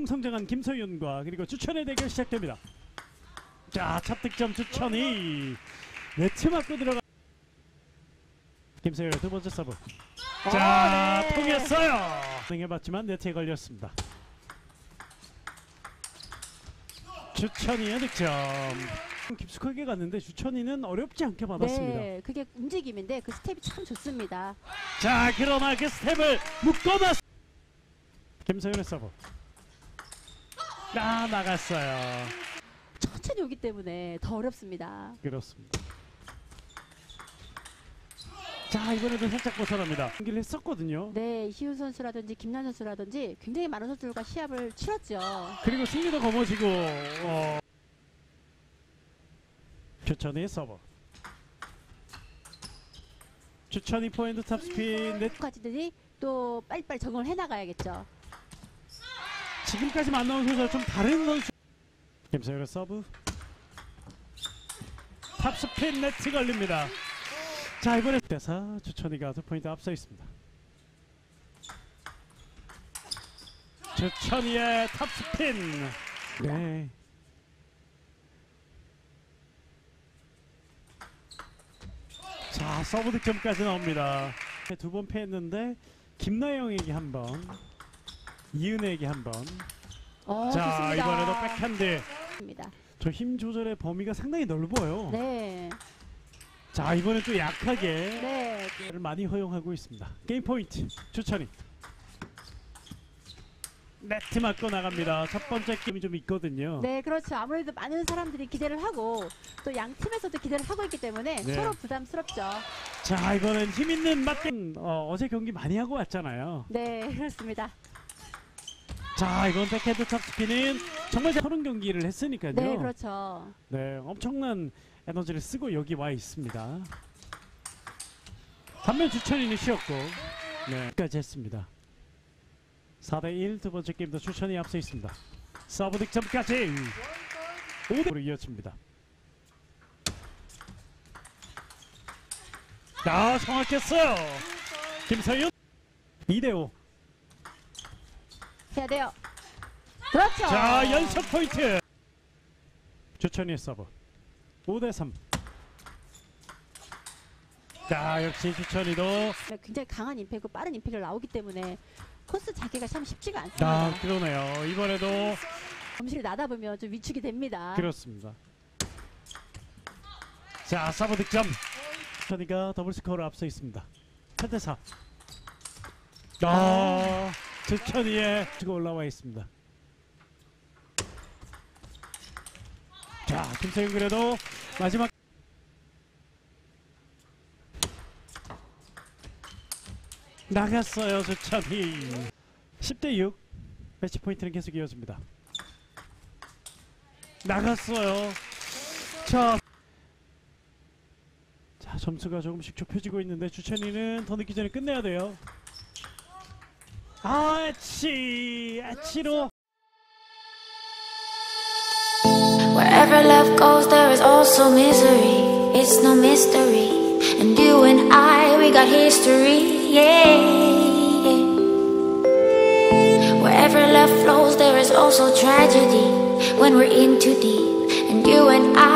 성장한 김서윤과 그리고 주천의 대결 시작됩니다. 자, 첫 득점 주천이 네트 맞고 들어가. 김서윤의 두 번째 서브. 자, 네. 통했어요. 해봤지만 네트에 걸렸습니다. 주천이의 득점. 깊숙하게 갔는데 주천이는 어렵지 않게 받았습니다. 네, 그게 움직임인데 그 스텝이 참 좋습니다. 자, 그러나 그 스텝을 묶어놨. 김서윤의 서브. 아, 나갔어요. 천천히 오기 때문에 더 어렵습니다. 그렇습니다. 자, 이번에도 살짝 벗어납니다. 경기를 했었거든요. 네, 이희훈 선수라든지 김난 선수라든지 굉장히 많은 선수들과 시합을 치렀죠. 그리고 승리도 거머쥐고 주천이 서브. 주천이 포핸드 탑스핀 넷. 까지들이 또 빨리빨리 적응을 해나가야겠죠. 지금까지 만나온 선수와 좀 다른 선수. 김서율의 서브. 탑스핀 네트 걸립니다. 자, 이번에 대사 주천이가 2포인트 앞서 있습니다. 주천이의 탑스핀. 네. 자, 서브 득점까지 나옵니다. 두 번 패했는데 김나영에게 한 번, 이은혜에게 한 번. 자, 좋습니다. 이번에도 백핸드. 좋습니다. 저 힘 조절의 범위가 상당히 넓어요. 네, 자, 이번엔 또 약하게 네. 많이 허용하고 있습니다. 게임 포인트 주천이. 네트 맞고 나갑니다. 첫 번째 게임이 좀 있거든요. 네, 그렇죠. 아무래도 많은 사람들이 기대를 하고 또 양 팀에서도 기대를 하고 있기 때문에 네. 서로 부담스럽죠. 자, 이번엔 힘 있는 맞게 어제 경기 많이 하고 왔잖아요. 네, 그렇습니다. 자, 이번 백헤드 탑스피는 정말 서른 경기를 했으니까요. 네, 그렇죠. 네, 엄청난 에너지를 쓰고 여기 와 있습니다. 반면 주천이는 쉬었고, 네, 까지 했습니다. 4대1 두 번째 게임도 주천이 앞서 있습니다. 서브 득점까지 5대로 이어집니다. 아, 정확했어요. 김서윤 2대5. 해야 돼요. 그렇죠. 자, 연속 포인트. 주천이의 서브 5대3. 자, 역시 주천이도. 굉장히 강한 임팩트, 빠른 임팩트가 나오기 때문에 코스 자기가 참 쉽지가 않습니다. 아, 그러네요. 이번에도 점실이 나다 보면 좀 위축이 됩니다. 그렇습니다. 자, 서브 득점. 주천이가 더블 스코어로 앞서 있습니다. 8대4. 주천이의 수가 올라와 있습니다. 자, 김서윤 그래도 마지막 나갔어요. 주천이 10대6. 매치 포인트는 계속 이어집니다. 나갔어요. 자, 점수가 조금씩 좁혀지고 있는데 주천이는 더 늦기 전에 끝내야 돼요. 아, 에치로. Wherever love goes, there is also misery. It's no mystery. And you and I, we got history, yeah. Wherever love flows, there is also tragedy. When we're in too deep, and you and I